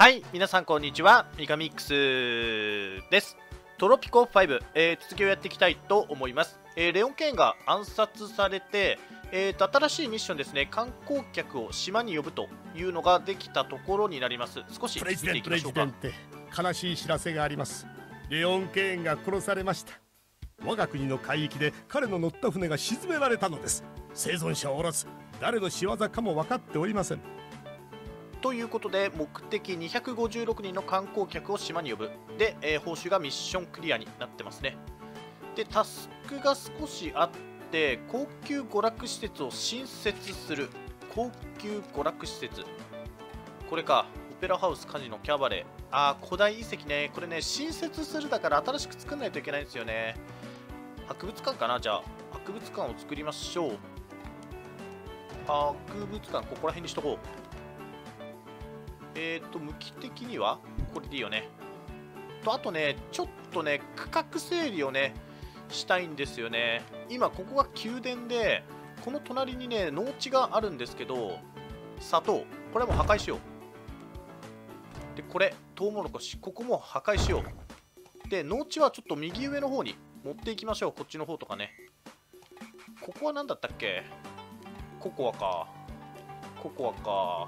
はい、皆さんこんにちは、ミカミックスです。トロピコ5、続きをやっていきたいと思います。レオン・ケーンが暗殺されて、新しいミッションですね、観光客を島に呼ぶというのができたところになります。少し見ていきましょうか。 悲しい知らせがあります。レオン・ケーンが殺されました。我が国の海域で彼の乗った船が沈められたのです。生存者はおらず、誰の仕業かも分かっておりません。 ということで、目的256人の観光客を島に呼ぶ。で、報酬がミッションクリアになってますね。で、タスクが少しあって、高級娯楽施設を新設する。高級娯楽施設。これか。オペラハウス、カジノ、キャバレー。古代遺跡ね。これね、新設するだから新しく作んないといけないんですよね。博物館かな。じゃあ、博物館を作りましょう。博物館、ここら辺にしとこう。向き的にはこれでいいよね。あとね、ちょっとね、区画整理をね、したいんですよね。今、ここが宮殿で、この隣にね、農地があるんですけど、砂糖、これも破壊しよう。で、これ、トウモロコシ、ここも破壊しよう。で、農地はちょっと右上の方に持っていきましょう。こっちの方とかね。ここは何だったっけ？ココアか。ココアか。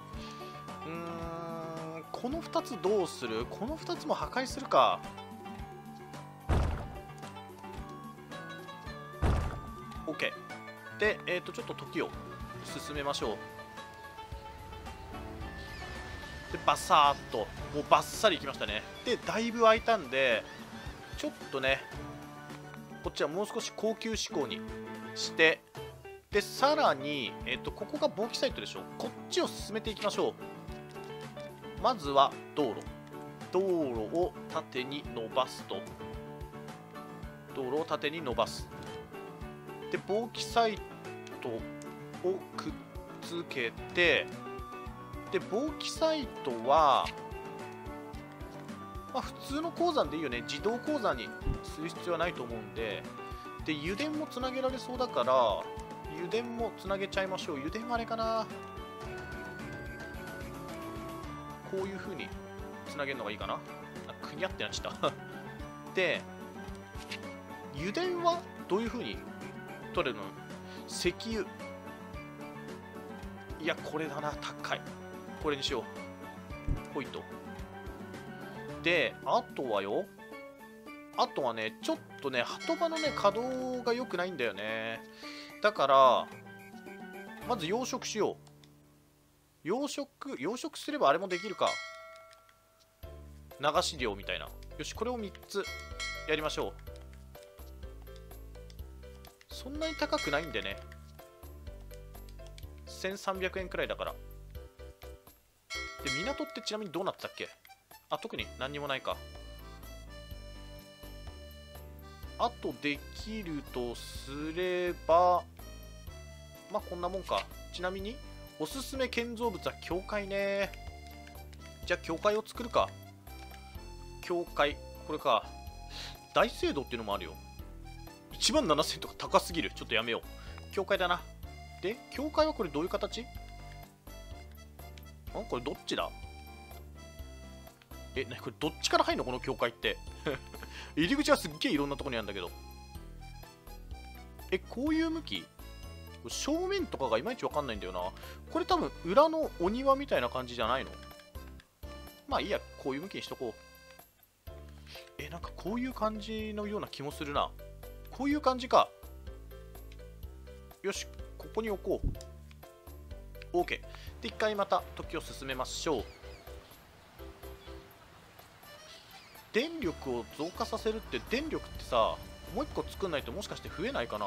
この2つどうする？この2つも破壊するか。OK。で、ちょっと時を進めましょう。で、バサーっと、もうバッサリいきましたね。で、だいぶ空いたんで、ちょっとね、こっちはもう少し高級志向にして、で、さらに、ここが防気サイトでしょ。こっちを進めていきましょう。まずは道路。道路を縦に伸ばすと。道路を縦に伸ばす。で、防気サイトをくっつけて、で、防気サイトは、まあ、普通の鉱山でいいよね。自動鉱山にする必要はないと思うんで、で、油田もつなげられそうだから、油田もつなげちゃいましょう。油田はあれかな。こういう風につなげるのがいいかな。くにゃってなっちゃったで、油田はどういう風に取れるの？石油。いや、これだな。高い。これにしよう。ほいと。で、あとはよ。あとはね、ちょっとね、鳩場のね、稼働が良くないんだよね。だから、まず養殖しよう。養殖すればあれもできるか。流し漁みたいな。よし、これを3つやりましょう。そんなに高くないんでね。1300円くらいだから。で、港ってちなみにどうなってたっけ？特に何にもないか。あとできるとすれば、まあこんなもんか。ちなみに、おすすめ建造物は教会ね。じゃあ教会を作るか。教会。これか。大聖堂っていうのもあるよ。17000とか高すぎる。ちょっとやめよう。教会だな。で、教会はこれどういう形？これどっちだ？これどっちから入んのこの教会って。入り口はすっげえいろんなとこにあるんだけど。こういう向き？正面とかがいまいちわかんないんだよな。これ多分裏のお庭みたいな感じじゃないの？まあいいや、こういう向きにしとこう。なんかこういう感じのような気もするな。こういう感じか。よし、ここに置こう。OK。で、一回また時を進めましょう。電力を増加させるって、電力ってさ、もう一個作んないともしかして増えないかな。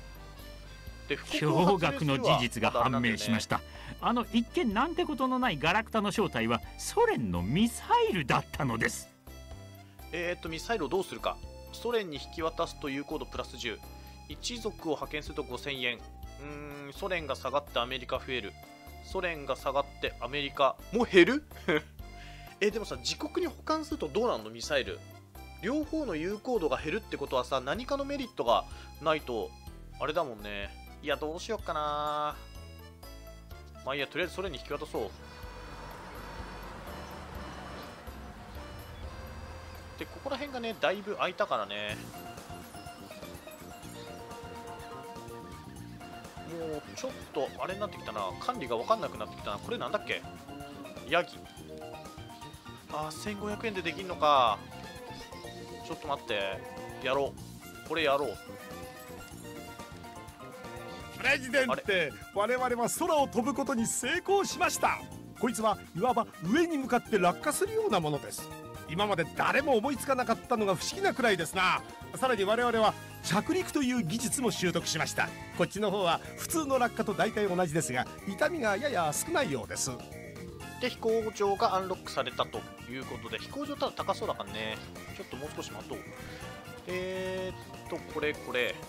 驚愕の事実が判明しました。一見なんてことのないガラクタの正体はソ連のミサイルだったのです。 ミサイルをどうするか。ソ連に引き渡すと有効度プラス10。一族を派遣すると5000円。ソ連が下がってアメリカ増える。ソ連が下がってアメリカもう減るでもさ、自国に保管するとどうなの？ミサイル。両方の有効度が減るってことはさ、何かのメリットがないと、あれだもんね。いや、どうしよっかな。まあいいや、とりあえずソ連に引き渡そう。 でここら辺がねだいぶ空いたからね、もうちょっとあれになってきたな、管理が分かんなくなってきたな。これなんだっけ、ヤギ。あー、1500円でできんのか。ちょっと待って、やろう、これやろう。 プレジデンテ、我々は空を飛ぶことに成功しました。こいつはいわば上に向かって落下するようなものです。今まで誰も思いつかなかったのが不思議なくらいですな。さらに我々は着陸という技術も習得しました。こっちの方は普通の落下と大体同じですが、痛みがやや少ないようです。 で飛行場がアンロックされたということで、飛行場ただ高そうだからね、ちょっともう少し待とう。これ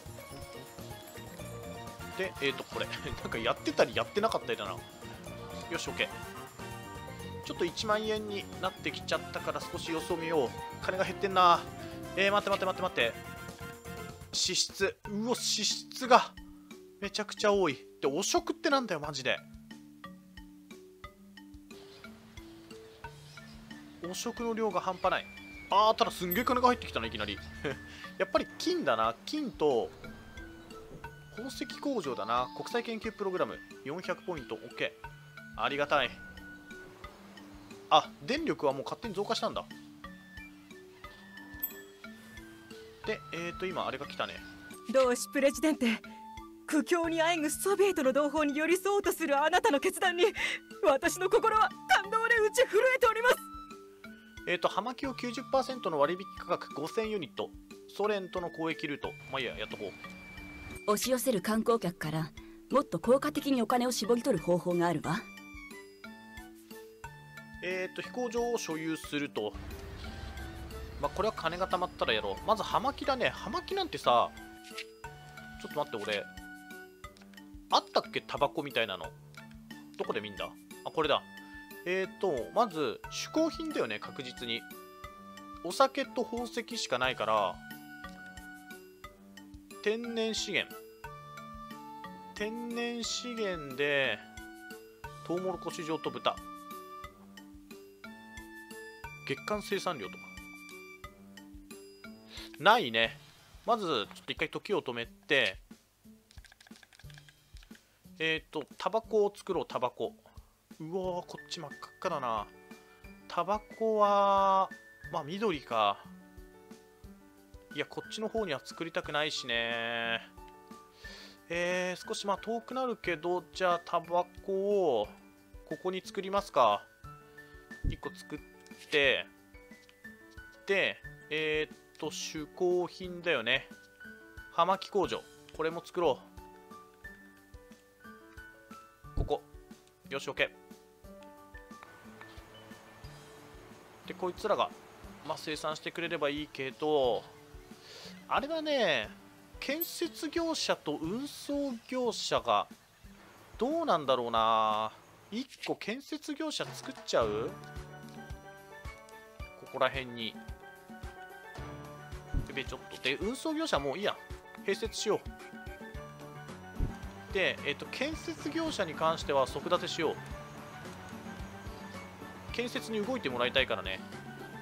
でこれなんかやってたりやってなかったりだな。よし OK。 ちょっと1万円になってきちゃったから少し様子を見よう。金が減ってんな。待って、支出、うお、支出がめちゃくちゃ多い。で汚職ってなんだよマジで。汚職の量が半端ない。あー、ただすんげえ金が入ってきたな、いきなりやっぱり金だな。金と宝石工場だな。国際研究プログラム400ポイント OK。 ありがたい。あ、電力はもう勝手に増加したんだ。で今あれが来たね。 同志プレジデンテ、苦境にあえぐソビエトの同胞に寄り添おうとするあなたの決断に私の心は感動で打ち震えております。 葉巻を 90% の割引価格5000ユニット、ソ連との交易ルート。まあいいや、やっとこう。 押し寄せる観光客からもっと効果的にお金を絞り取る方法があるわ。 飛行場を所有すると、まあこれは金が貯まったらやろう。まず葉巻だね。葉巻なんてさ、ちょっと待って、俺あったっけ、タバコみたいなの。どこで見んだ。あ、これだ。まず嗜好品だよね、確実に。お酒と宝石しかないから、天然資源でトウモロコシ場と豚、月間生産量とかないね。まずちょっと一回時を止めて、タバコを作ろう。タバコ、うわー、こっち真っ赤っかだな。タバコはまあ緑か。いや、こっちの方には作りたくないしね。少しまあ遠くなるけど、じゃあタバコをここに作りますか。1個作って、で嗜好品だよね。葉巻工場、これも作ろう。ここ、よし OK。でこいつらが、まあ、生産してくれればいいけど、あれだね、建設業者と運送業者がどうなんだろうな。1個建設業者作っちゃう？ここら辺に。ちょっとで運送業者もういいや、併設しよう。で建設業者に関しては即立てしよう。建設に動いてもらいたいからね。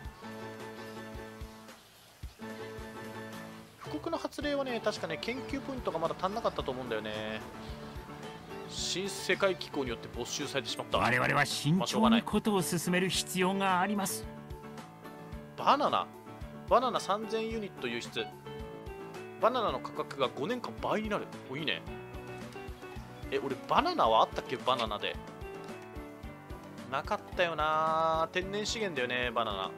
富国の発令はね、確かね、研究ポイントがまだ足んなかったと思うんだよね。新世界機構によって没収されてしまった。 我々は慎重にことを進める必要があります。 バナナ3000ユニット輸出。バナナの価格が5年間倍になる。お、いいね。俺バナナはあったっけ。バナナでなかったよな。天然資源だよね、バナナ。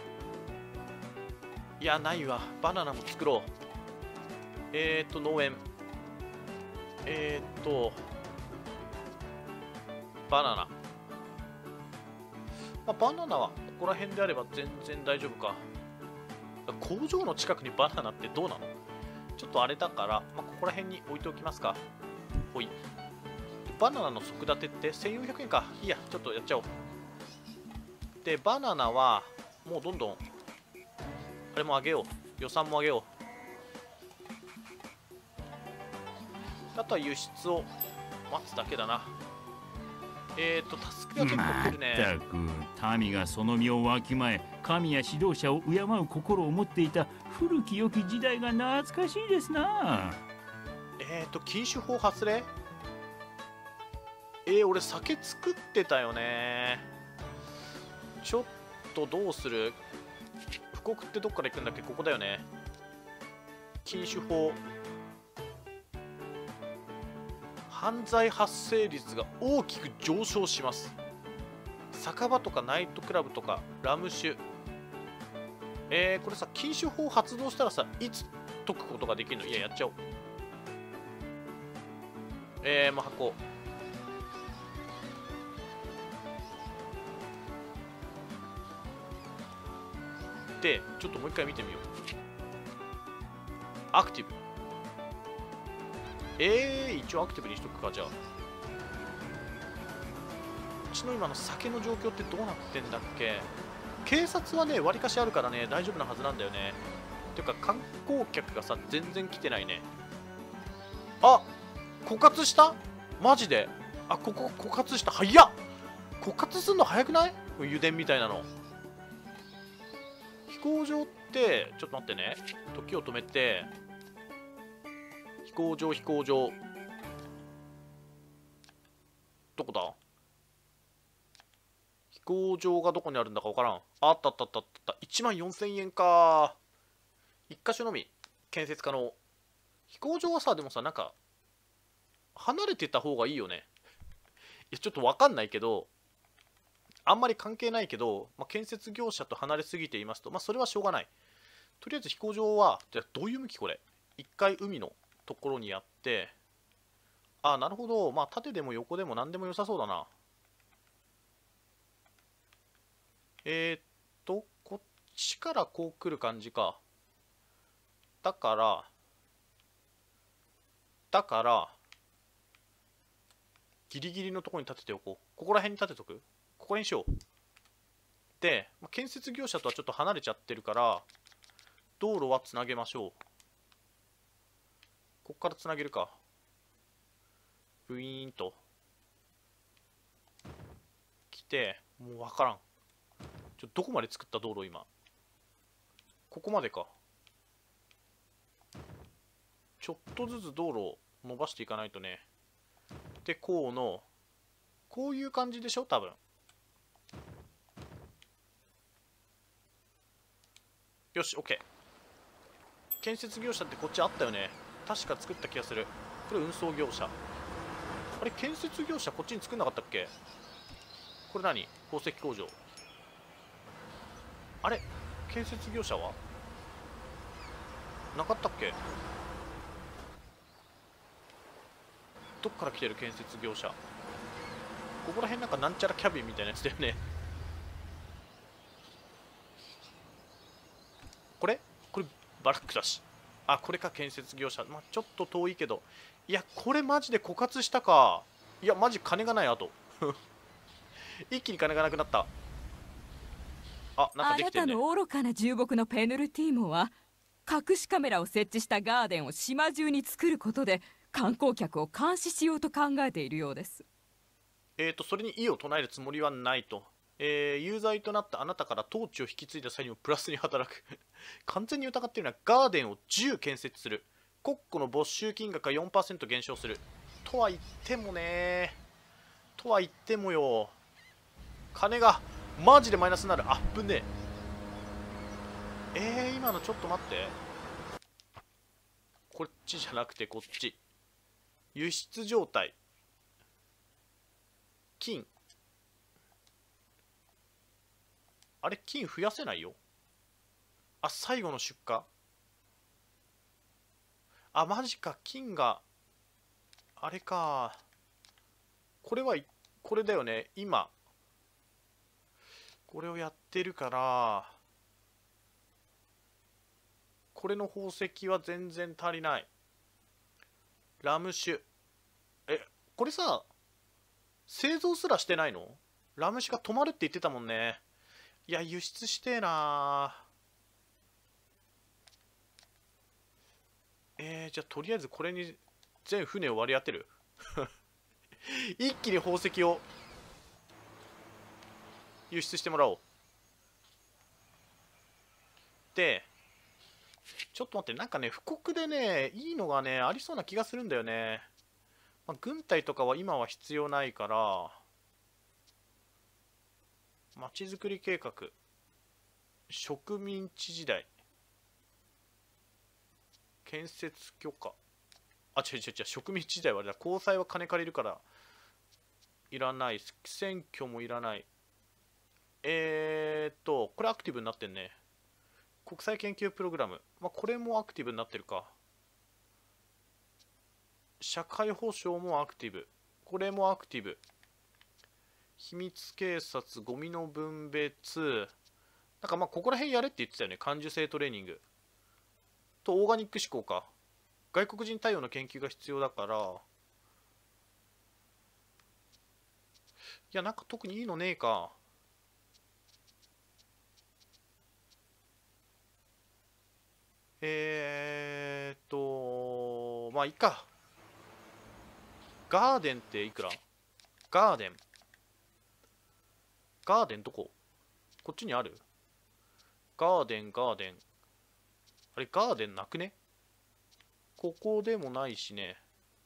いや、ないわ。バナナも作ろう。農園、バナナ、まあ、バナナはここら辺であれば全然大丈夫か。工場の近くにバナナってどうなの。ちょっとあれだから、まあ、ここら辺に置いておきますか。ほい。バナナの即立てって1400円か。いいや、ちょっとやっちゃおう。でバナナはもうどんどんあれも上げよう。予算も上げよう。あとは輸出を待つだけだな。 タスクがちょっと来るね。 まったく民がその身をわきまえ神や指導者を敬う心を持っていた古き良き時代が懐かしいですな。 禁酒法発令。俺酒作ってたよね。ちょっとどうする。富国ってどっから行くんだっけ。ここだよね。禁酒法。犯罪発生率が大きく上昇します。酒場とかナイトクラブとかラム酒。これさ、禁酒法発動したらさ、いつ解くことができるの。いや、やっちゃおう。もう箱。で、ちょっともう一回見てみよう。アクティブ。一応アクティブにしとくか。じゃあうちの今の酒の状況ってどうなってんだっけ。警察はねわりかしあるからね大丈夫なはずなんだよね。ていうか観光客がさ全然来てないね。あ、枯渇した。マジで。あ、ここ枯渇した。早っ。枯渇すんの早くない。油田みたいなの。飛行場ってちょっと待ってね。時を止めて飛行場どこだ。飛行場がどこにあるんだか分からん。あった。14000円か。1箇所のみ建設可能。飛行場はさでもさなんか離れてた方がいいよね。いやちょっと分かんないけどあんまり関係ないけど、建設業者と離れすぎていますとそれはしょうがない。とりあえず飛行場はじゃあどういう向き。これ一回海のところにやって、あ、なるほど。縦でも横でも何でも良さそうだな。こっちからこう来る感じか。だからギリギリのところに立てておこう。ここら辺に立てとく。ここにしよう。で、建設業者とはちょっと離れちゃってるから道路はつなげましょう。こっからつなげるか。ブイーンと来て、もう分からん。どこまで作った道路今。ここまでか。ちょっとずつ道路を伸ばしていかないとね。で、こういう感じでしょ多分。よし、OK。建設業者ってこっちあったよね。確か作った気がする。これ運送業者。あれ建設業者こっちに作んなかったっけ。これ何。宝石工場。あれ建設業者はなかったっけ。どっから来てる建設業者。ここら辺なんかなんちゃらキャビンみたいなやつだよね。これバラックだし。あ、これか建設業者。ちょっと遠いけど。いやこれマジで枯渇したか。いやマジ金がない。あと一気に金がなくなった。なんかできてるね。 あなたの愚かな重木のペヌルティーモは隠しカメラを設置したガーデンを島中に作ることで観光客を監視しようと考えているようです。 それに異を唱えるつもりはないと。有罪となったあなたから統治を引き継いだ際にもプラスに働く完全に疑っているのはガーデンを10建設する。国庫の没収金額が 4% 減少する。とは言ってもね。とは言ってもよ。金がマジでマイナスになる。あっぶねえ。今のちょっと待って。こっちじゃなくてこっち。輸出状態。金。あれ金増やせないよ。あ、最後の出荷。あ、マジか。金があれか。これはこれだよね。今これをやってるからこれの宝石は全然足りない。ラム酒。これさ製造すらしてないの。ラム酒が止まるって言ってたもんね。いや輸出してえな。じゃあとりあえずこれに全船を割り当てる一気に宝石を輸出してもらおう。でちょっと待って、なんかね、富国でね、いいのがね、ありそうな気がするんだよね。まあ、軍隊とかは今は必要ないから、まちづくり計画、植民地時代、建設許可、あ、違う違う違う、植民地時代はあれだ、交際は金借りるから、いらない、選挙もいらない。これアクティブになってんね。国際研究プログラム。まあ、これもアクティブになってるか。社会保障もアクティブ。これもアクティブ。秘密警察、ゴミの分別。なんかまあ、ここら辺やれって言ってたよね。感受性トレーニング。と、オーガニック思考か。外国人対応の研究が必要だから。いや、なんか特にいいのねえか。まあいいか。ガーデンっていくら？ガーデンどこ？こっちにある？ガーデン。あれ、ガーデンなくね？ここでもないしね。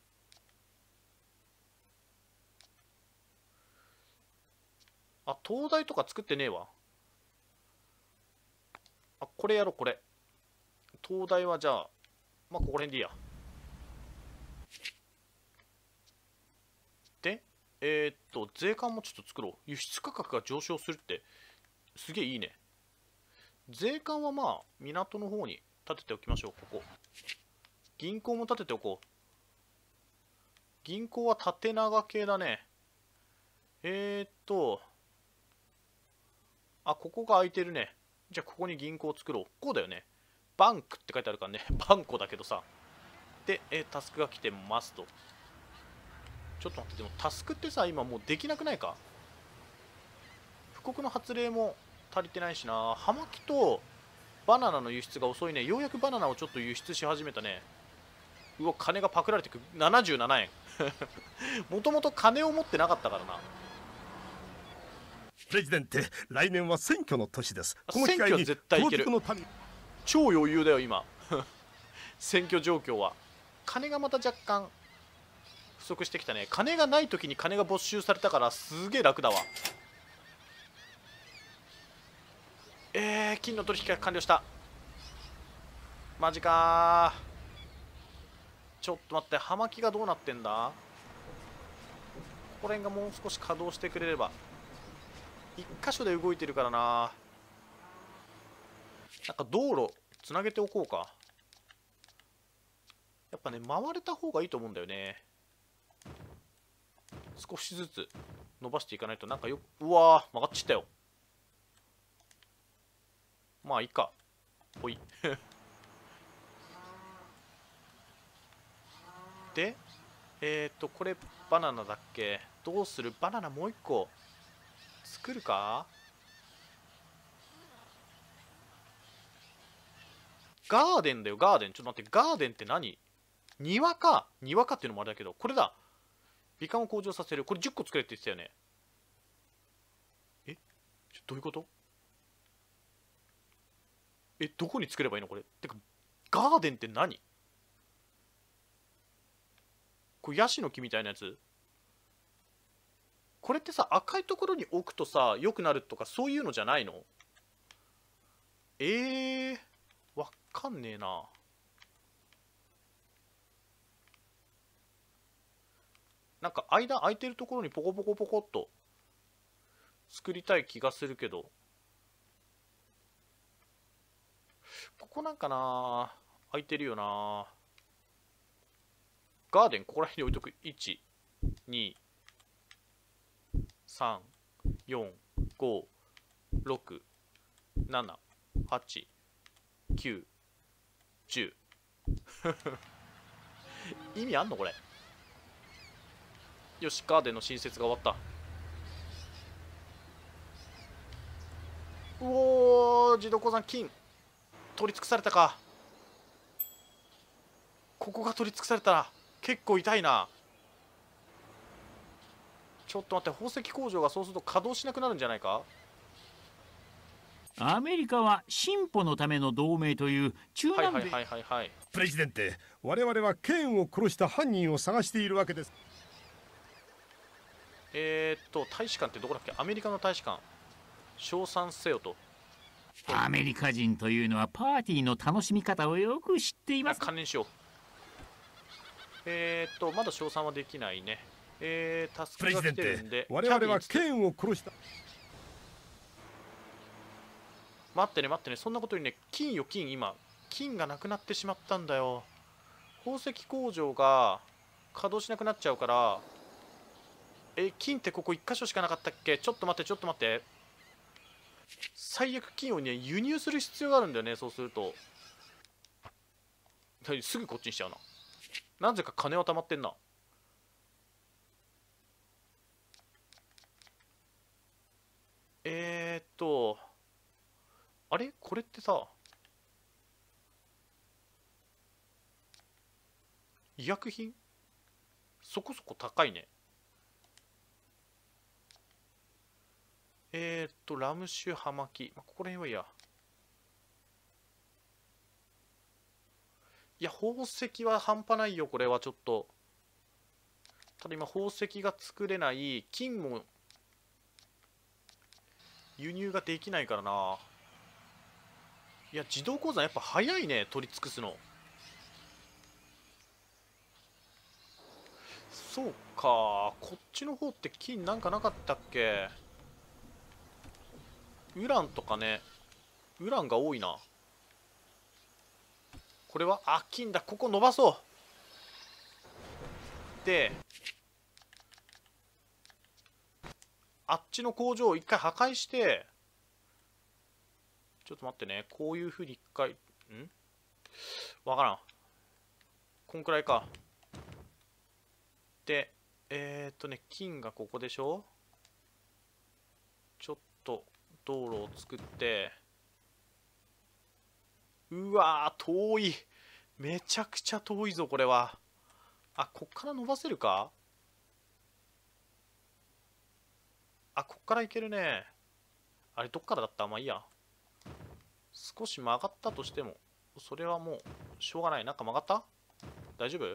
あ、灯台とか作ってねえわ。あ、これやろ、これ。灯台はじゃあ、まあ、ここら辺でいいや。で、税関もちょっと作ろう。輸出価格が上昇するって、すげえいいね。税関はまあ、港の方に立てておきましょう、ここ。銀行も立てておこう。銀行は縦長系だね。あ、ここが空いてるね。じゃあ、ここに銀行を作ろう。こうだよね。バンクって書いてあるからね。バンコだけどさ。で、タスクが来てますと。ちょっと待って、でもタスクってさ、今もうできなくないか？富国の発令も足りてないしな。葉巻とバナナの輸出が遅いね。ようやくバナナをちょっと輸出し始めたね。うわ、金がパクられてく。77円。もともと金を持ってなかったからな。 プレジデンテ、来年は選挙の年です。この機選挙は会に絶対いける。 東北の民超余裕だよ今。選挙状況は。金がまた若干不足してきたね。金がない時に金が没収されたからすげえ楽だわ。金の取引が完了した。マジかー。ちょっと待って、葉巻がどうなってんだ？ここら辺がもう少し稼働してくれれば。一箇所で動いてるからな。なんか道路つなげておこうか。やっぱね、回れた方がいいと思うんだよね。少しずつ伸ばしていかないと、なんかよ、うわー、曲がっちゃったよ。まあいいか。ほい。で、これバナナだっけ？どうする？バナナもう一個作るか？ガーデンだよ、ガーデン。ちょっと待って、ガーデンって何？庭か。庭かっていうのもあれだけど、これだ。美観を向上させる。これ10個作れって言ってたよね。どういうこと？どこに作ればいいのこれ。てか、ガーデンって何？これヤシの木みたいなやつ？これってさ、赤いところに置くとさ、良くなるとかそういうのじゃないの？わかんねえな。なんか間空いてるところにポコポコポコっと作りたい気がするけど、ここなんかな、空いてるよな。ガーデンここら辺に置いとく。1、2、3、4、5、6、7、8、9、10。意味あんのこれ。よし、ガーデンの新設が終わった。うおー、自動鉱山金取り尽くされたか。ここが取り尽くされたら結構痛いな。ちょっと待って、宝石工場がそうすると稼働しなくなるんじゃないか。 アメリカは進歩のための同盟という中はい南米、 はいはいはいはい。 プレジデンテ、我々はケーンを殺した犯人を探しているわけです。 大使館ってどこだっけ？アメリカの大使館。称賛せよと。 アメリカ人というのはパーティーの楽しみ方をよく知っています。 関連しよう。まだ称賛はできないね。タスプレクがジデンテ来てるんで、 我々はキャビンケーンを殺した。 待ってね待ってね、そんなことよりね、金よ金、今金がなくなってしまったんだよ。宝石工場が稼働しなくなっちゃうから。金ってここ1箇所しかなかったっけ？ちょっと待ってちょっと待って、最悪金をね輸入する必要があるんだよね。そうするとすぐこっちにしちゃうな。なぜか金は貯まってんな。あれこれってさ、医薬品そこそこ高いね。ラム酒葉巻、ここら辺はいいや。いや、宝石は半端ないよ、これはちょっと。ただ今、宝石が作れない、金も輸入ができないからな。いや、自動鉱山やっぱ早いね、取り尽くすの。そうか、こっちの方って金なんかなかったっけ？ウランとかね、ウランが多いな。これは金だ。ここ伸ばそう。で、あっちの工場を一回破壊して、ちょっと待ってね、こういうふうに一回、わからん。こんくらいか。で、金がここでしょ。ちょっと道路を作って、うわー遠い、めちゃくちゃ遠いぞこれは。こっから伸ばせるか。こっからいけるね。あれどっからだった？まあいいや。少し曲がったとしてもそれはもうしょうがない。なんか曲がった？大丈夫？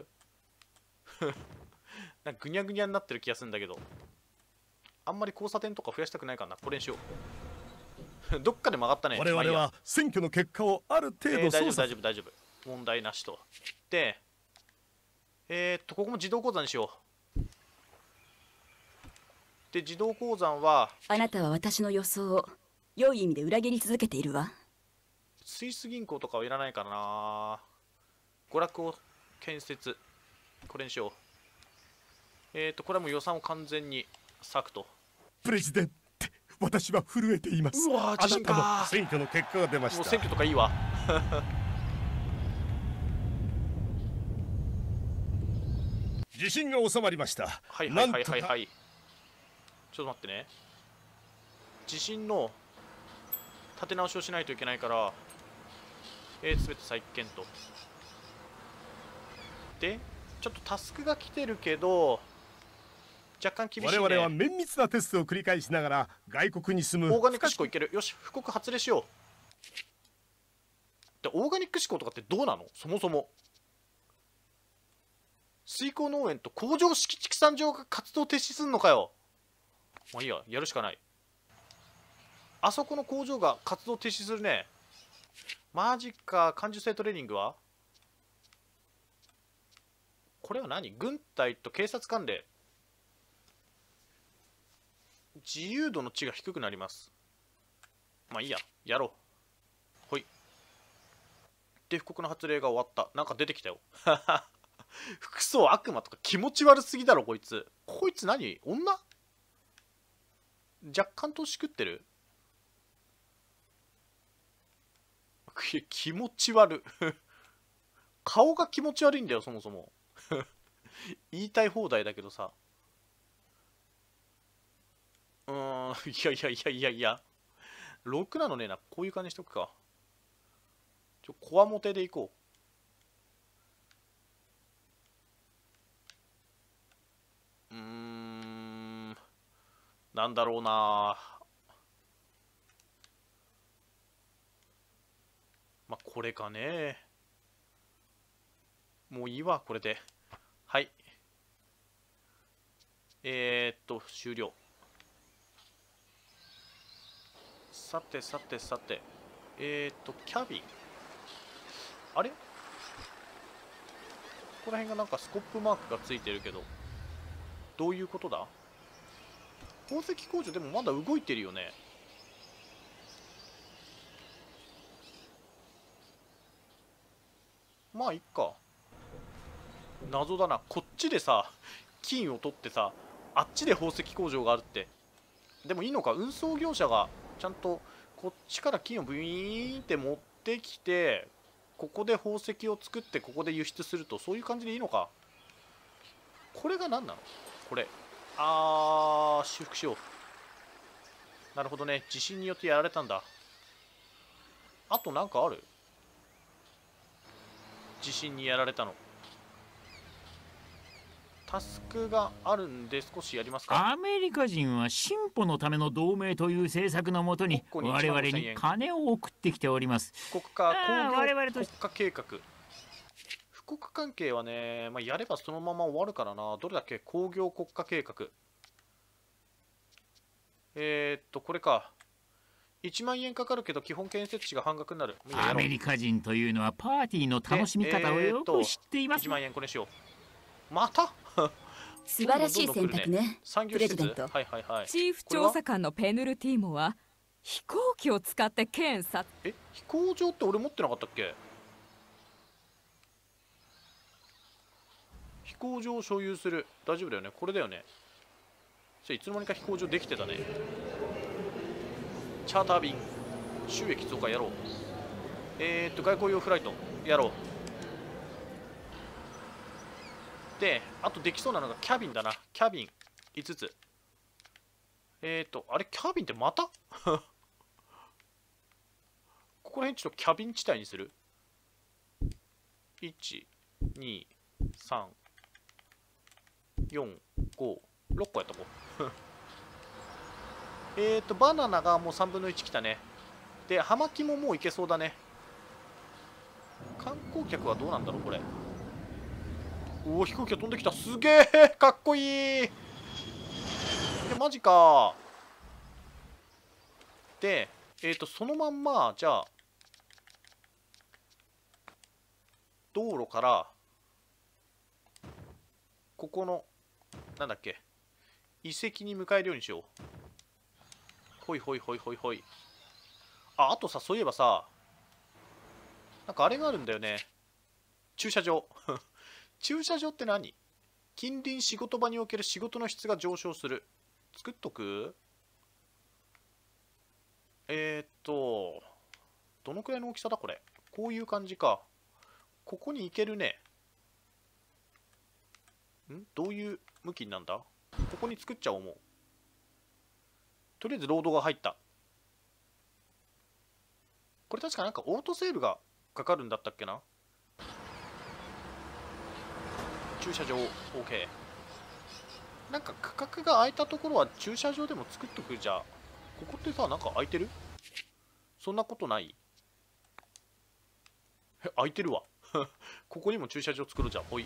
なんかぐにゃぐにゃになってる気がするんだけど、あんまり交差点とか増やしたくないからな。これにしよう。どっかで曲がったね。 我々は選挙の結果をある程度操作。 大丈夫大丈夫、問題なしと。でここも自動鉱山にしよう。で自動鉱山は、 あなたは私の予想を良い意味で裏切り続けているわ。 スイス銀行とかはいらないからな。娯楽を建設、これにしよう。これはもう予算を完全に割くと。 プレジデンテ、私は震えています。 うわー、地震か。 あなたの選挙の結果が出ました。 もう選挙とかいいわ。 地震が収まりました。 はいはいはいはいはい。ちょっと待ってね。地震の立て直しをしないといけないから、全て再建と。で、ちょっとタスクが来てるけど、若干厳しいね。 我々は綿密なテストを繰り返しながら外国に住む。 オーガニック思考いける。よし、富国発令しよう。で、オーガニック思考とかってどうなの？そもそも。水耕農園と工場式畜産場が活動停止すんのかよ。まあいいや、やるしかない。あそこの工場が活動停止するね。マジか。感受性トレーニングはこれは何？軍隊と警察関連。自由度の値が低くなります。まあいいや、やろう。ほい。で、富国の発令が終わった。なんか出てきたよ。服装悪魔とか気持ち悪すぎだろ、こいつ。こいつ何？女？若干年食ってる？気持ち悪。顔が気持ち悪いんだよ、そもそも。言いたい放題だけどさ。いや。ろくなのねえな。こういう感じにしとくか。こわもてでいこう。なんだろうな。 これかね。もういいわ、これで。はい。終了。さてさてさて。キャビン。あれここら辺がなんかスコップマークがついてるけど、どういうことだ？宝石工場でもまだ動いてるよね。まあいっか。謎だな。こっちでさ金を取ってさ、あっちで宝石工場があるって。でもいいのか、運送業者がちゃんとこっちから金をブイーンって持ってきて、ここで宝石を作ってここで輸出すると、そういう感じでいいのか。これが何なのこれ。修復しよう。なるほどね、地震によってやられたんだ。あとなんかある？地震にやられたの。タスクがあるんで少しやりますか。 アメリカ人は進歩のための同盟という政策のもとに我々に金を送ってきております。 富国家工業国家計画。富国関係はね、まあ、やればそのまま終わるからな。どれだっけ、工業国家計画。これか。1万円かかるけど基本建設費が半額になる。 アメリカ人というのはパーティーの楽しみ方をよく知っています。 1万円これしよう。また素晴らしい選択ね。 プレジデント。はいはいはい。 チーフ調査官のペヌルティモは飛行機を使って検査。 飛行場って俺持ってなかったっけ？飛行場を所有する。大丈夫だよね、これだよね。いつの間にか飛行場できてたね。チャーター便収益増加やろう。外交用フライトやろう。で、あとできそうなのがキャビンだな。キャビン5つ。あれキャビンってまたここら辺ちょっとキャビン地帯にする。1、2、3、4、5、6個やっとこう。バナナがもう3分の1きたね。で、葉巻ももういけそうだね。観光客はどうなんだろうこれ。おお、飛行機が飛んできた。すげえかっこいい。マジか。で、そのまんまじゃあ道路からここのなんだっけ遺跡に迎えるようにしよう。ほいほいほいほいほい。あとさ、そういえばさ、なんかあれがあるんだよね。駐車場駐車場って何？近隣仕事場における仕事の質が上昇する。作っとく？どのくらいの大きさだこれ。こういう感じか。ここに行けるね。どういう向きなんだ？ここに作っちゃおう。もうとりあえずロードが入った。これ確かなんかオートセールがかかるんだったっけな。駐車場 OK。 なんか区画が空いたところは駐車場でも作っとく。じゃあここってさ、なんか空いてる？そんなことない？空いてるわここにも駐車場作ろう。じゃあほい。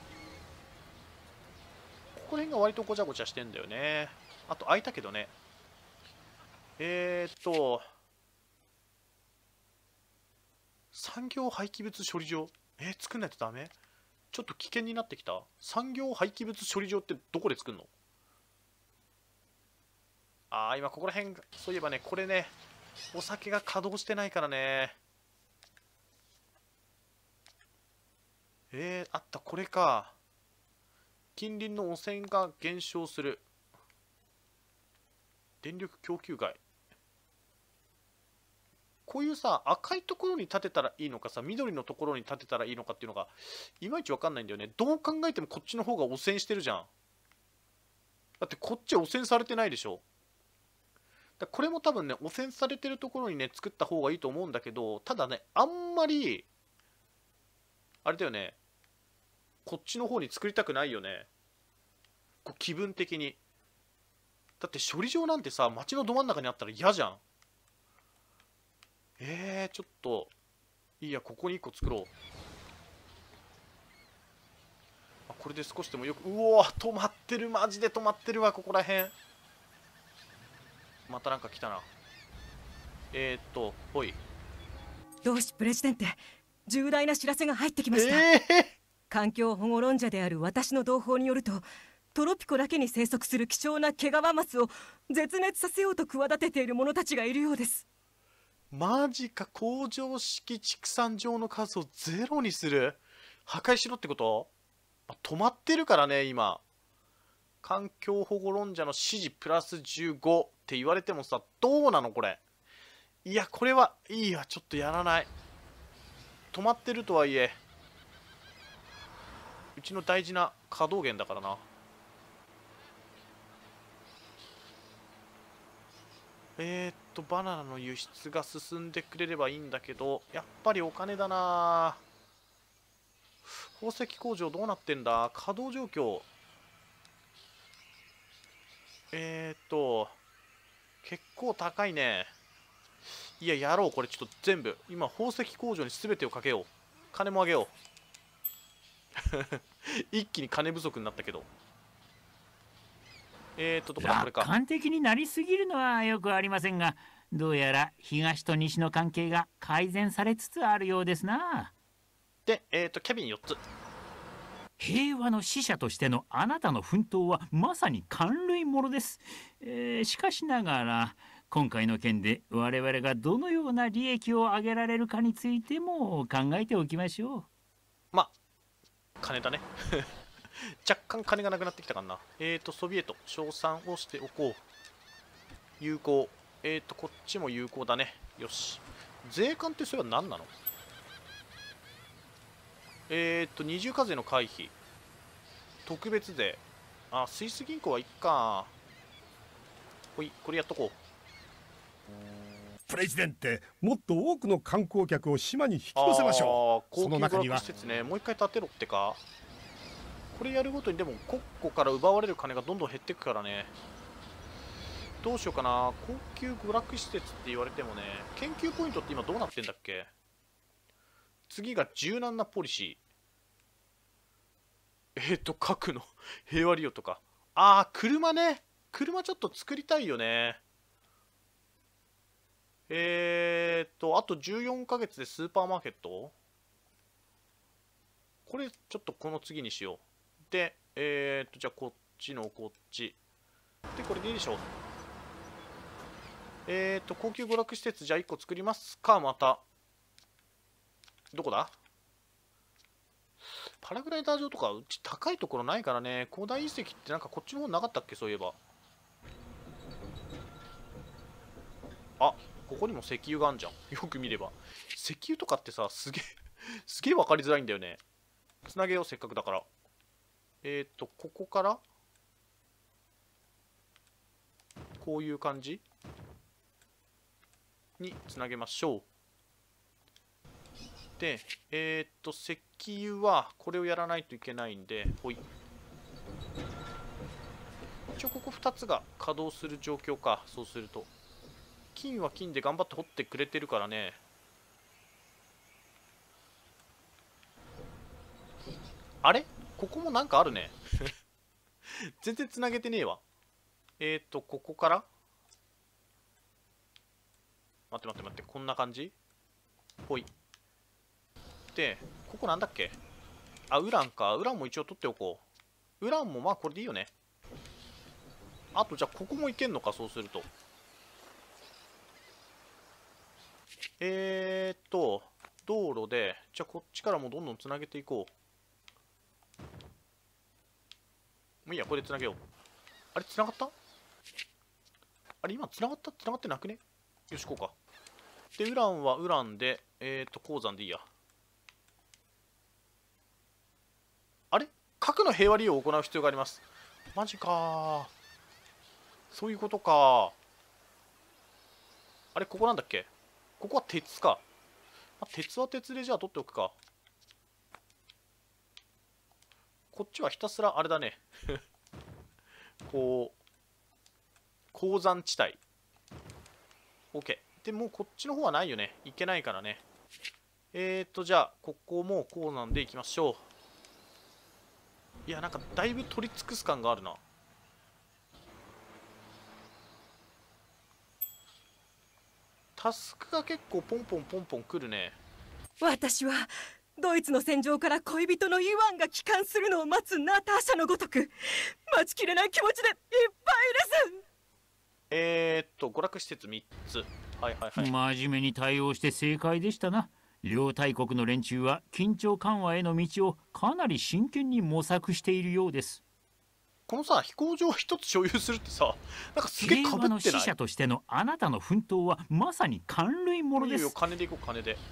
ここら辺が割とごちゃごちゃしてんだよね。あと空いたけどね。産業廃棄物処理場。作んないとダメ？ちょっと危険になってきた。産業廃棄物処理場ってどこで作るの？今ここら辺、そういえばね、これね、お酒が稼働してないからね。あった、これか。近隣の汚染が減少する。電力供給外。こういうさ、赤いところに建てたらいいのかさ、緑のところに建てたらいいのかっていうのがいまいち分かんないんだよね。どう考えてもこっちの方が汚染してるじゃん。だってこっち汚染されてないでしょ。これも多分ね、汚染されてるところにね作った方がいいと思うんだけど、ただね、あんまりあれだよね、こっちの方に作りたくないよね、気分的に。だって処理場なんてさ、街のど真ん中にあったら嫌じゃん。ちょっといいや、ここに1個作ろう。あ、これで少しでもよく。うおー、止まってる。マジで止まってるわ、ここらへん。またなんか来たな。ほい。 同志プレジデンテ、重大な知らせが入ってきました。環境保護論者である私の同胞によると、トロピコだけに生息する貴重な毛皮マスを絶滅させようと企てている者たちがいるようです。 マジか。工場式畜産場の数をゼロにする。破壊しろってこと？止まってるからね、今。環境保護論者の支持プラス15って言われてもさ、どうなのこれ。いや、これはいいや、ちょっとやらない。止まってるとはいえ、うちの大事な稼働源だからな。バナナの輸出が進んでくれればいいんだけど、やっぱりお金だな。宝石工場どうなってんだ？稼働状況。結構高いね。いや、やろう。これちょっと全部。今、宝石工場に全てをかけよう。金もあげよう。一気に金不足になったけど。どこだこれか。 楽観的になりすぎるのはよくありませんが、どうやら東と西の関係が改善されつつあるようですな。 で、キャビン4つ。 平和の使者としてのあなたの奮闘はまさに感類ものです。しかしながら今回の件で我々がどのような利益を上げられるかについても考えておきましょう。 まあ金だね。若干金がなくなってきたかな。ソビエト称賛をしておこう。有効。こっちも有効だね。よし。税関ってそれは何なの？二重課税の回避。特別税。あ、スイス銀行はいっか。ほい、これやっとこう。 プレジデンテ、もっと多くの観光客を島に引き寄せましょう。その中には高級娯楽施設ね、もう一回建てろってか。これやるごとにでも国庫から奪われる金がどんどん減っていくからね。どうしようかな。高級娯楽施設って言われてもね、研究ポイントって今どうなってんだっけ？次が柔軟なポリシー。核の平和利用とか。ああ、車ね。車ちょっと作りたいよね。あと14ヶ月でスーパーマーケット？これちょっとこの次にしよう。で、じゃあこっちのこっち。で、これでいいでしょう。高級娯楽施設じゃあ1個作りますか、また。どこだ？パラグライダー場とか、うち高いところないからね。古代遺跡ってなんかこっちの方なかったっけ、そういえば。あ、ここにも石油があんじゃん。よく見れば。石油とかってさ、すげえ分かりづらいんだよね。つなげよう、せっかくだから。ここからこういう感じにつなげましょう。で、石油はこれをやらないといけないんで、ほい。一応ここ2つが稼働する状況か。そうすると金は金で頑張って掘ってくれてるからね。あれ？ここもなんかあるね。全然つなげてねえわ。ここから待って、こんな感じ？ほい。で、ここなんだっけ？あ、ウランか。ウランも一応取っておこう。ウランもまあこれでいいよね。あとじゃあここもいけんのか、そうすると。道路で、じゃあこっちからもどんどんつなげていこう。もういいや、これでつなげよう。あれ、つながった？あれ、今つながってなくね？よし、こうか。で、ウランはウランで、鉱山でいいや。あれ？核の平和利用を行う必要があります。マジかー。そういうことか。あれ、ここなんだっけ？ここは鉄か。鉄は鉄でじゃあ取っておくか。こっちはひたすらあれだね。こう、鉱山地帯。OK。で、もうこっちの方はないよね。いけないからね。 じゃあここもこうなんでいきましょう。いや、なんかだいぶ取り尽くす感があるな。タスクが結構ポンポンポンポン来るね。 私はドイツの戦場から恋人のイワンが帰還するのを待つナターシャのごとく待ちきれない気持ちでいっぱいです。 娯楽施設3つ。はいはいはい。 真面目に対応して正解でしたな。両大国の連中は緊張緩和への道をかなり真剣に模索しているようです。 このさ、飛行場一つ所有するってさ、なんかすげえかぶ平和のってない？ 使者としてのあなたの奮闘はまさに感類ものでいいよ、 す。 金でいこう、金で。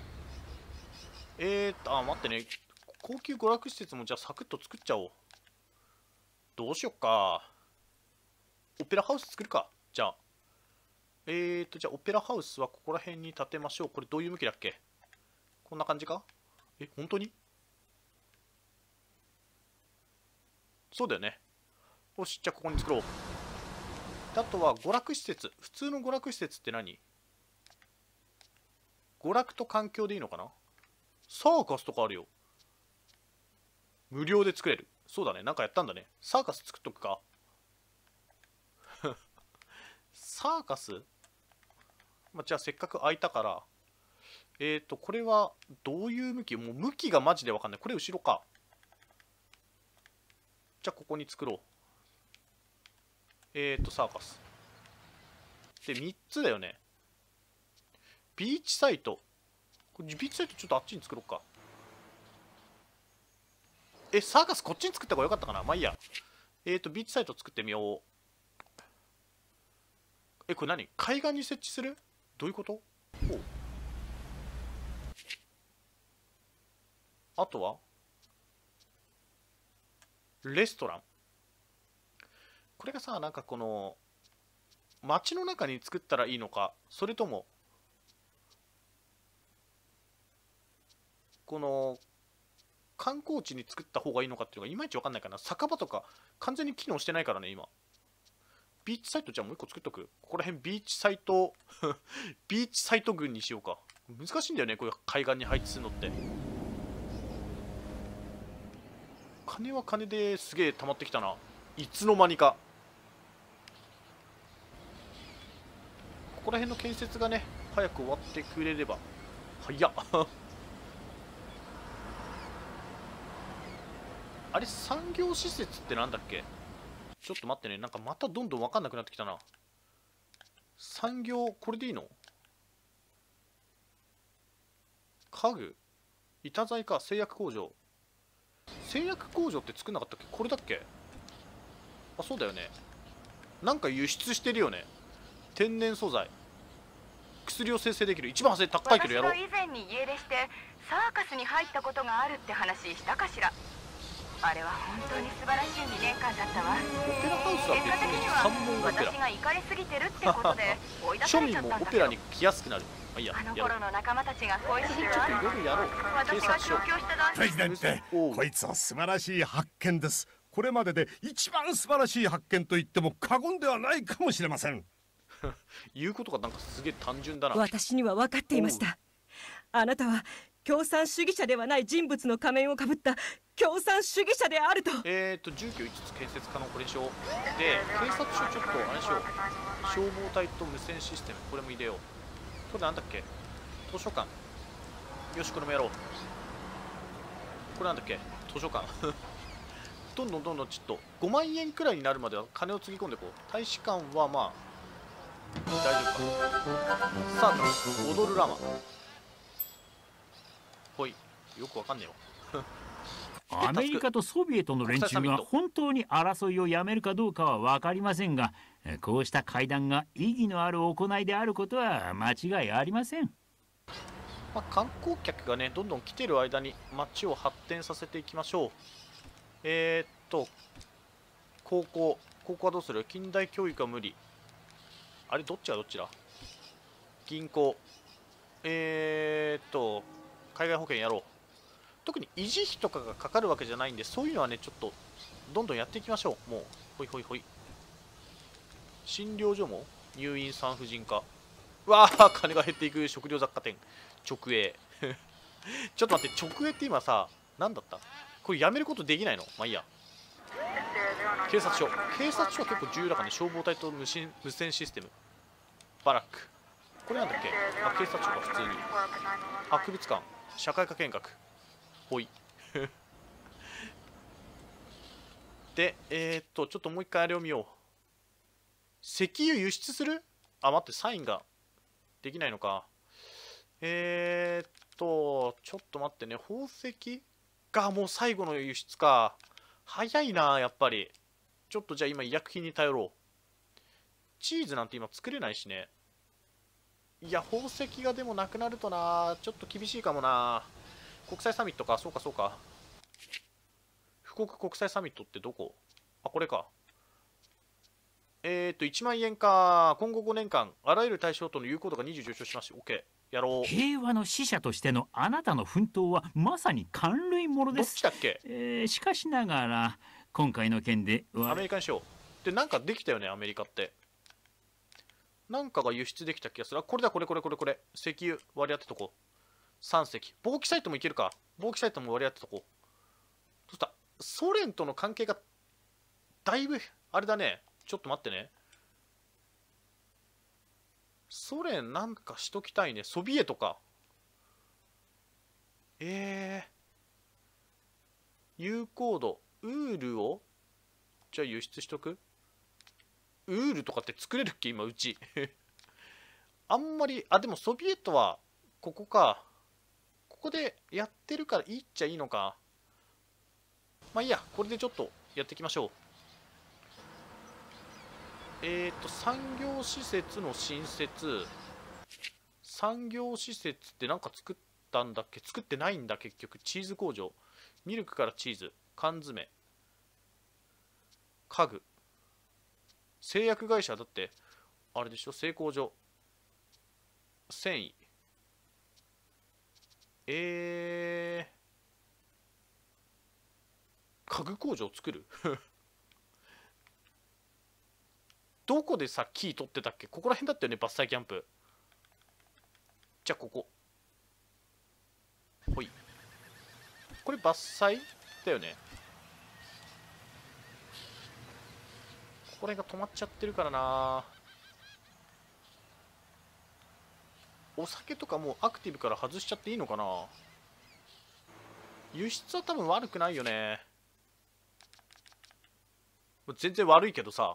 待ってね。高級娯楽施設もじゃあサクッと作っちゃおう。どうしよっか。オペラハウス作るか。じゃあ。じゃあオペラハウスはここら辺に建てましょう。これどういう向きだっけ？こんな感じか？本当に？そうだよね。よし、じゃあここに作ろう。あとは娯楽施設。普通の娯楽施設って何？娯楽と環境でいいのかな？サーカスとかあるよ。無料で作れる。そうだね。なんかやったんだね。サーカス作っとくか。サーカス、じゃあせっかく空いたから。これはどういう向き？もう向きがマジでわかんない。これ後ろか。じゃあここに作ろう。サーカス。で、3つだよね。ビーチサイト。ビーチサイトちょっとあっちに作ろうか。サーカスこっちに作った方がよかったかな。まあいいや。ビーチサイト作ってみよう。これ何？海岸に設置する？どういうこと？あとはレストラン。これがさ、なんかこの街の中に作ったらいいのか、それともこの観光地に作った方がいいのかっていうのがいまいち分かんないかな。酒場とか完全に機能してないからね今。ビーチサイトじゃあもう一個作っとく。ここら辺ビーチサイトビーチサイト群にしようか。難しいんだよねこれ海岸に配置するのって。金は金ですげえ溜まってきたな。いつの間にか。ここら辺の建設がね早く終わってくれれば。早っあれ、産業施設ってなんだっけ？ちょっと待ってね。なんかまたどんどん分かんなくなってきたな。産業、これでいいの？家具？板材か。製薬工場。製薬工場って作んなかったっけ？これだっけ？あ、そうだよね。なんか輸出してるよね。天然素材。薬を生成できる。一番派生高いけどやろう。 私が以前に家出してサーカスに入ったことがあるって話したかしら。あれは本当に素晴らしい2年間だったわ。 オペラハウスは別に三本オペラ。 私が怒りすぎてるってことで追い出さ庶民れちゃったんだけど。 もオペラに来やすくなる。いや、 あの頃の仲間たちが恋してるわ。 ちょっと夜やろう。警私が察署。 上京した男プレジデンテ、こいつは素晴らしい発見です。これまでで一番素晴らしい発見と言っても過言ではないかもしれません。 言うことがなんかすげえ単純だな。 私には分かっていました。あなたは共産主義者ではない人物の仮面をかぶった共産主義者であると。 住居5つ建設可能。これにしよう。で、警察署ちょっとあれしよう。消防隊と無線システム。これも入れよう。これなんだっけ？図書館。よし、これもやろう。これなんだっけ？図書館。どんどんどんどんちょっと5万円くらいになるまでは金をつぎ込んでいこう。大使館はまあ大丈夫か。さあ、踊るラマ。ほい。よくわかんねえわ。 アメリカとソビエトの連中が本当に争いをやめるかどうかは分かりませんが、こうした会談が意義のある行いであることは間違いありません。 観光客がねどんどん来てる間に街を発展させていきましょう。高校はどうする？近代教育は無理。あれどっちがどっちだ？銀行。海外保険やろう。特に維持費とかがかかるわけじゃないんで、そういうのはねちょっとどんどんやっていきましょう。もうほいほいほい。診療所も入院産婦人科。うわあ、金が減っていく。食料雑貨店直営ちょっと待って、直営って今さ、何だった？これやめることできないの？まあいいや。警察署。警察署は結構重要だからね。消防隊と無線システム。バラック。これなんだっけ？あ、警察署か、普通に。博物館。社会科見学。ほい。で、ちょっともう一回あれを見よう。石油輸出する？あ、待って、サインができないのか。ちょっと待ってね。宝石がもう最後の輸出か。早いな、やっぱり。ちょっとじゃあ今医薬品に頼ろう。チーズなんて今作れないしね。いや、宝石がでもなくなるとな、ちょっと厳しいかもな。国際サミットか、そうかそうか。富国国際サミットってどこ？あ、これか。1万円か。今後5年間、あらゆる対象との有効度が20上昇しました。OK。やろう。 平和の使者としてのあなたの奮闘はまさに感類ものどっです。 ちだっけ？ しかしながら今回の件でアメリカにしよう。で、なんかできたよね、アメリカって。なんかが輸出できた気がする。あ、これだ、これ。石油割り当てとこう。3隻。貿易サイトもいけるか。貿易サイトも割り当てとこう。どうした？ソ連との関係がだいぶあれだね。ちょっと待ってね。ソ連なんかしときたいね。ソビエトか。有効度。ウールをじゃあ輸出しとく？ウールとかって作れるっけ今うち。あんまり、あ、でもソビエトはここか。ここでやってるからいいっちゃいいのか。まあいいや、これでちょっとやっていきましょう。産業施設の新設。産業施設ってなんか作ったんだっけ？作ってないんだ結局。チーズ工場。ミルクからチーズ。缶詰。家具。製薬会社だって、あれでしょ？製工所。繊維。家具工場作る？どこでさ、木取ってたっけ？ここら辺だったよね、伐採キャンプ。じゃあ、ここ。ほい。これ伐採だよね。これが止まっちゃってるからな。お酒とかもうアクティブから外しちゃっていいのかな。輸出は多分悪くないよね。全然悪いけどさ。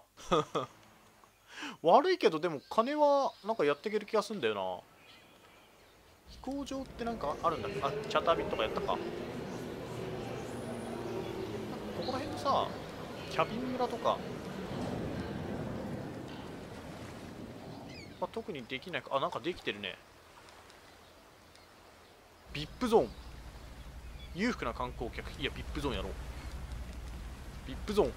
悪いけど、でも金はなんかやっていける気がするんだよな。飛行場ってなんかあるんだっけ？あ、チャーター便とかやったか。ここら辺でさ、キャビン村とか、まあ、特にできないか。あ、なんかできてるね。VIP ゾーン。裕福な観光客。いや、VIP ゾーンやろう。VIP ゾーン。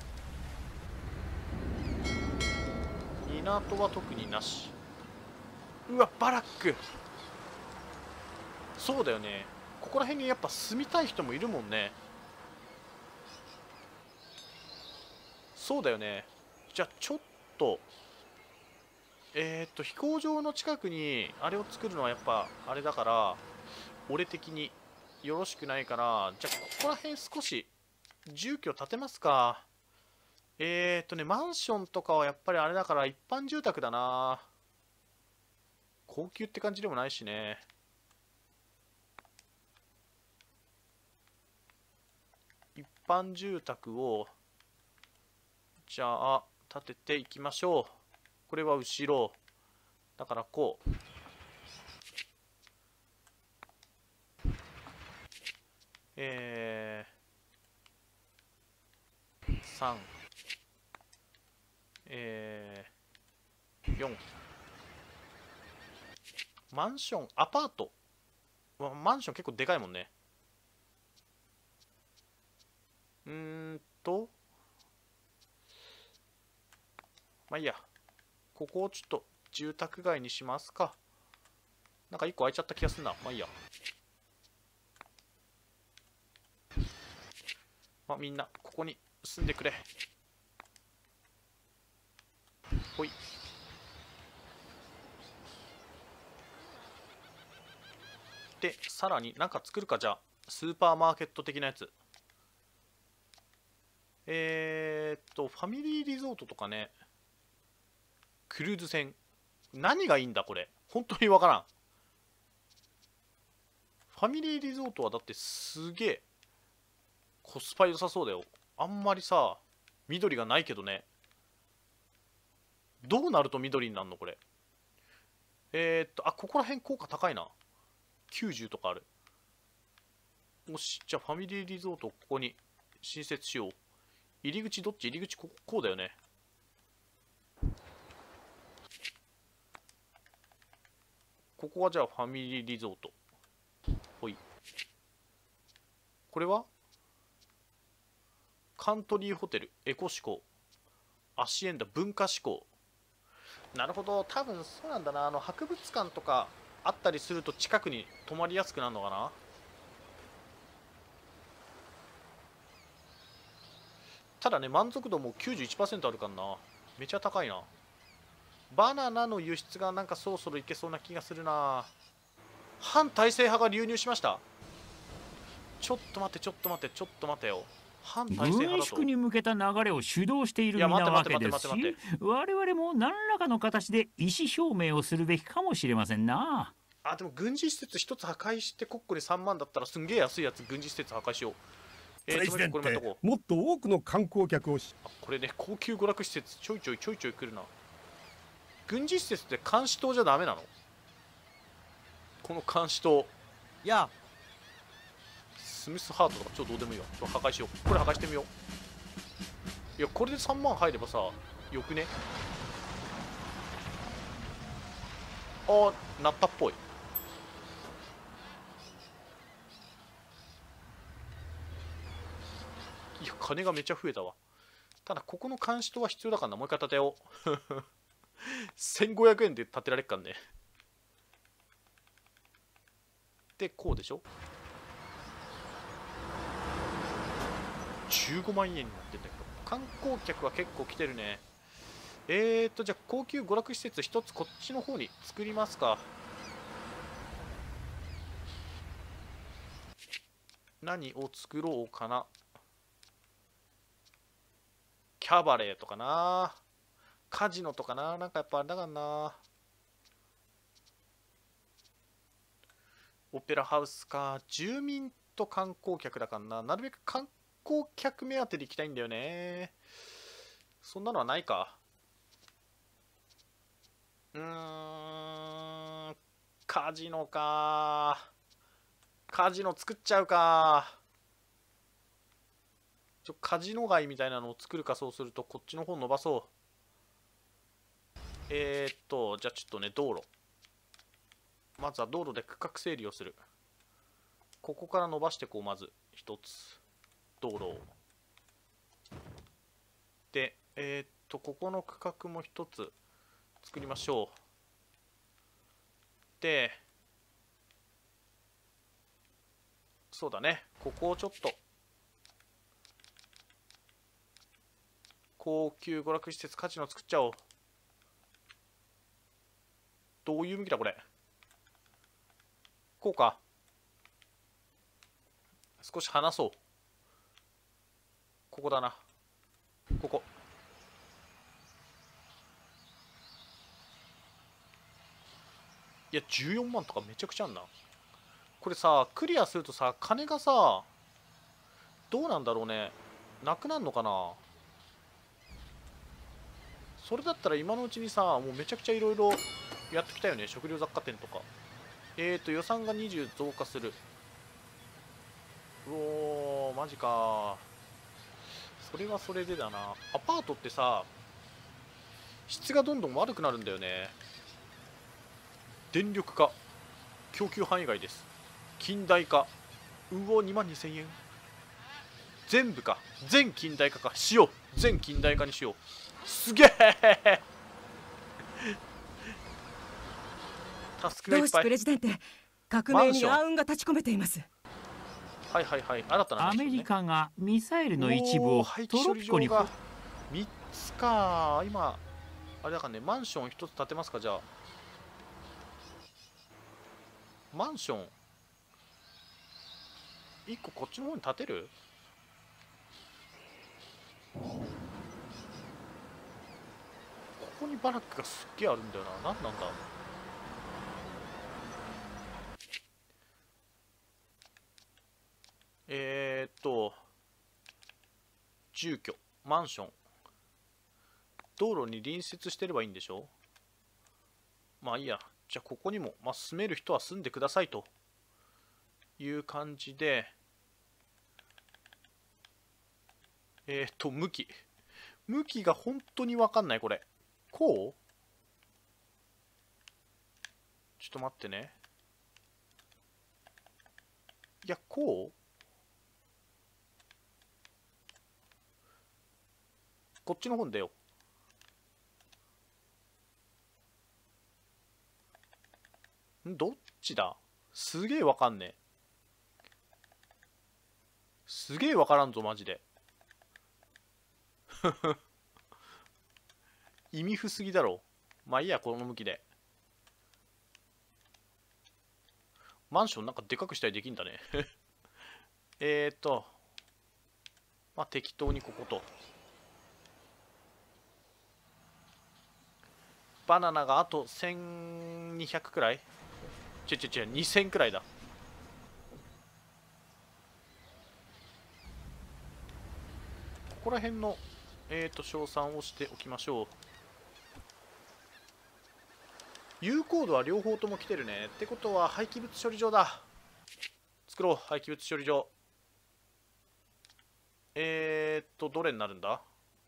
港は特になし。うわ、バラック。そうだよね。ここら辺にやっぱ住みたい人もいるもんね。そうだよね。じゃあちょっと飛行場の近くにあれを作るのはやっぱあれだから、俺的によろしくないから、じゃあここら辺少し住居建てますか。マンションとかはやっぱりあれだから一般住宅だな。高級って感じでもないしね。一般住宅をじゃあ建てていきましょう。これは後ろだからこう。3、4。マンション、アパート。マンション結構でかいもんね。まあいいや。ここをちょっと住宅街にしますか。なんか1個空いちゃった気がするな。まあいいや。まあみんな、ここに住んでくれ。ほい。 でさらになんか作るか。じゃあスーパーマーケット的なやつ。ファミリーリゾートとかね。クルーズ船。何がいいんだこれ。本当にわからん。ファミリーリゾートはだってすげえコスパ良さそうだよ。あんまりさ、緑がないけどね。どうなると緑になるのこれ。ここら辺効果高いな。90とかある。よし、じゃあファミリーリゾートをここに新設しよう。入り口どっち？入り口こうだよね。ここはじゃあファミリーリゾート。ほい。これはカントリーホテル、エコ志向、アシエンダ、文化志向。なるほど、多分そうなんだな。博物館とかあったりすると近くに泊まりやすくなるのかな。ただね、満足度も 91% あるからな。めちゃ高いな。バナナの輸出がなんかそろそろいけそうな気がするな。反体制派が流入しました。ちょっと待ってちょっと待ってちょっと待てよ。反体制派だと軍縮に向けた流れを主導している身なわけですし、我々も何らかの形で意思表明をするべきかもしれませんな。 でも軍事施設一つ破壊して国庫に3万だったらすんげえ安いやつ。軍事施設破壊しよう。 プレジデンテ、もっと多くの観光客をこれね、高級娯楽施設ちょいちょい来るな。軍事施設って監視塔じゃダメなの？この監視塔。 いやスミスハートとかちょっとどうでもいいわ。ちょっと破壊しよう。これ破壊してみよう。いや、これで3万入ればさ、よくね？なったっぽい。いや、金がめっちゃ増えたわ。ただ、ここの監視塔は必要だからな。もう一回建てよう。1500円で建てられっかんね。で、こうでしょ？ 15万円になってんだけど、観光客は結構来てるね。じゃあ高級娯楽施設一つこっちの方に作りますか。何を作ろうかな。キャバレーとかな、カジノとかな。なんかやっぱあれだからな。オペラハウスか。住民と観光客だからな。なるべく観光客目当てで行きたいんだよね。そんなのはないか。カジノか。カジノ作っちゃうか。カジノ街みたいなのを作るか。そうするとこっちの方伸ばそう。じゃあちょっとね、道路。まずは道路で区画整理をする。ここから伸ばしてこう。まず一つ道路を。で、ここの区画も一つ作りましょう。で、そうだね、ここをちょっと高級娯楽施設カジノ作っちゃおう。どういう向きだこれ。こうか。少し離そう。ここだな。ここ。いや、14万とかめちゃくちゃあんな。これさ、クリアするとさ、金がさ、どうなんだろうね。なくなるのかな。それだったら今のうちにさ、もうめちゃくちゃいろいろやってきたよね。食料雑貨店とか。予算が20増加する。うおー、マジか。それはそれでだな。アパートってさ、質がどんどん悪くなるんだよね。電力化。供給範囲外です。近代化。2万2000円。全部か。全近代化か。しよう。全近代化にしよう。すげえ。タスクがいっぱい。 同志プレジデンテ、革命に暗雲が立ち込めています。 はいはいはい。新たな話、ね、 アメリカがミサイルの一部をトロピコに 3つか。今あれだからね、マンション1つ建てますか。じゃあマンション 1個こっちの方に立てる？ここにバラックがすっげえあるんだよな。何なんだ。住居、マンション、道路に隣接してればいいんでしょ。まあいいや。じゃあここにも、まあ、住める人は住んでくださいという感じで、向き。向きが本当に分かんない、これ。こう？ちょっと待ってね。いや、こう？こっちの方に出よう。どっちだ？すげえわかんねえ。すげえわからんぞ、マジで。意味不すぎだろ。まあいいや、この向きで。マンションなんかでかくしたりできんだね。まあ適当にここと。バナナがあと1200くらい？2000くらいだ。ここら辺の称賛をしておきましょう。有効度は両方とも来てるね。ってことは廃棄物処理場だ。作ろう、廃棄物処理場。どれになるんだ？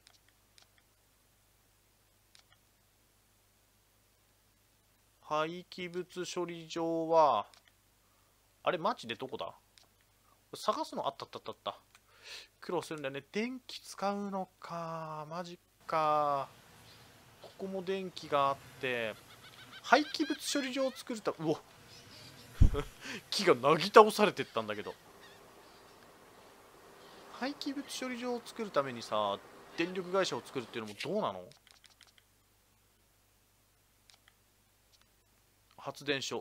廃棄物処理場は、あれマジでどこだ？探すのあった。苦労するんだよね。電気使うのか。マジか。ここも電気があって、廃棄物処理場を作るため、うわ木がなぎ倒されてったんだけど。廃棄物処理場を作るためにさ、電力会社を作るっていうのもどうなの？発電所。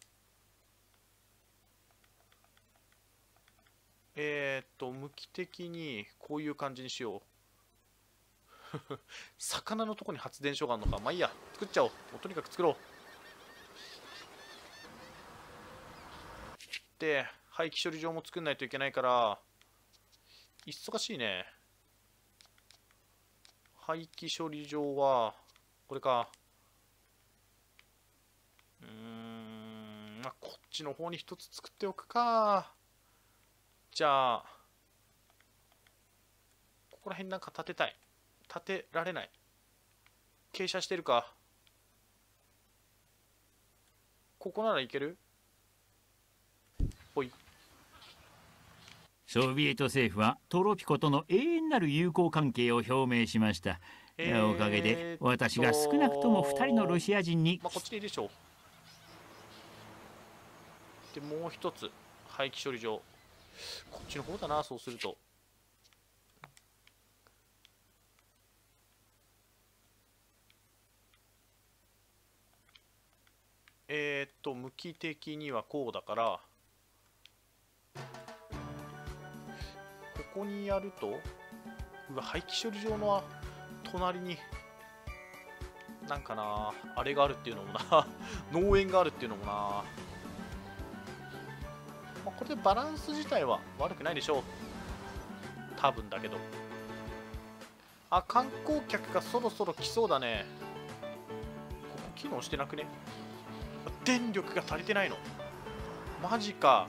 向き的にこういう感じにしよう。魚のとこに発電所があるのか。まあいいや、作っちゃおう。とにかく作ろう。で、廃棄処理場も作んないといけないから、忙しいね。廃棄処理場は、これか。まあ、こっちの方に一つ作っておくか。じゃあ、ここら辺なんか建てたい。建てられない。傾斜してるか。ここならいける？ほい。 ソビエト政府はトロピコとの永遠なる友好関係を表明しました。おかげで私が少なくとも2人のロシア人に、 まあ、こっちでいいでしょう。で、もう一つ廃棄処理場。こっちの方だな、そうすると。向き的にはこうだから、ここにやると、うわ、廃棄処理場の隣になんかな、あれがあるっていうのもな農園があるっていうのもな、まあ、これでバランス自体は悪くないでしょう、多分だけど。あ、観光客がそろそろ来そうだね。ここ機能してなくね？電力が足りてないの？マジか。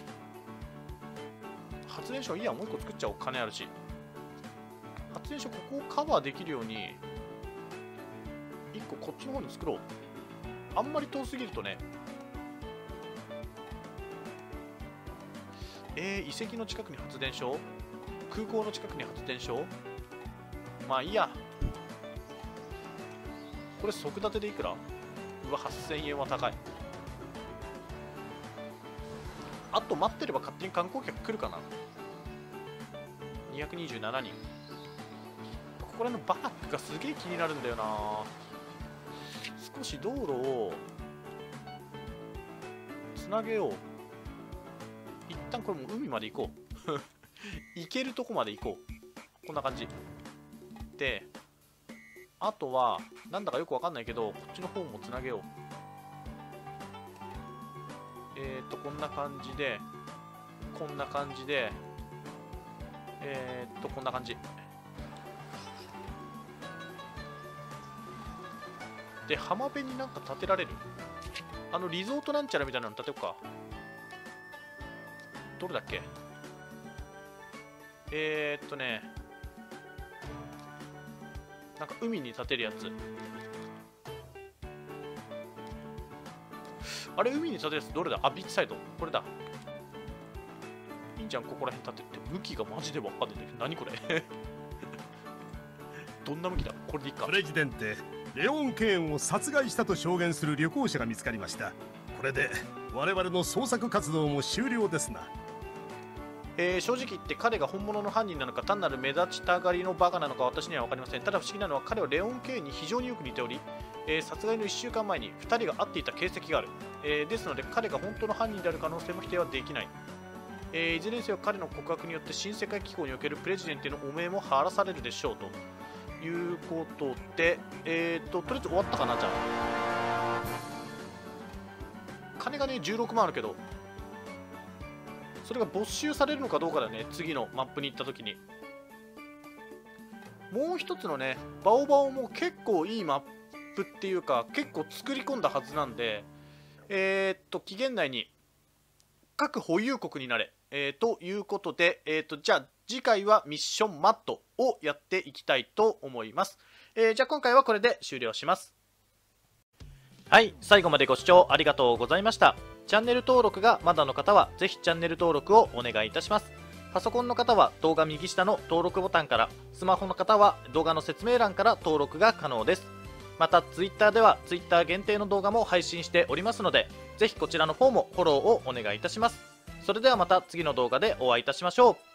発電所いいや、もう一個作っちゃおう。金あるし。発電所ここをカバーできるように一個こっちの方に作ろう。あんまり遠すぎるとね。遺跡の近くに発電所、空港の近くに発電所。まあいいや。これ即建てでいくら？うわ、8000円は高い。あと待ってれば勝手に観光客来るかな。227人。ここら辺のバラックがすげえ気になるんだよな。少し道路をつなげよう。一旦これもう海まで行こう行けるとこまで行こう。こんな感じで、あとはなんだかよくわかんないけどこっちの方もつなげよう。こんな感じでこんな感じでこんな感じで、浜辺になんか建てられるリゾートなんちゃらみたいなの建てようか。どれだっけ。なんか海に建てるやつ。あれ、海に建てるやつどれだ。あ、ビーチサイド。これだ。いいんじゃん、ここら辺建てて。向きがマジでわかんないんだけど、何これどんな向きだ。これでいいか。 プレジデンテ、レオン・ケーンを殺害したと証言する旅行者が見つかりました。これで我々の捜索活動も終了ですな。 正直言って彼が本物の犯人なのか単なる目立ちたがりのバカなのか私には分かりません。ただ不思議なのは彼はレオン・ケーンに非常によく似ており、殺害の1週間前に2人が会っていた形跡がある。ですので彼が本当の犯人である可能性も否定はできない。いずれにせよ彼の告白によって新世界機構におけるプレジデントへの汚名も晴らされるでしょうということで、とりあえず終わったかな。じゃあ金がね16万あるけど、それが没収されるのかどうかだね。次のマップに行った時に。もう一つのねバオバオも結構いいマップっていうか結構作り込んだはずなんで、期限内に各保有国になれ、ということで、じゃあ次回はミッションマットをやっていきたいと思います。じゃあ今回はこれで終了します。はい、最後までご視聴ありがとうございました。チャンネル登録がまだの方はぜひチャンネル登録をお願いいたします。パソコンの方は動画右下の登録ボタンから、スマホの方は動画の説明欄から登録が可能です。また Twitter では Twitter 限定の動画も配信しておりますので、ぜひこちらの方もフォローをお願いいたします。それではまた次の動画でお会いいたしましょう。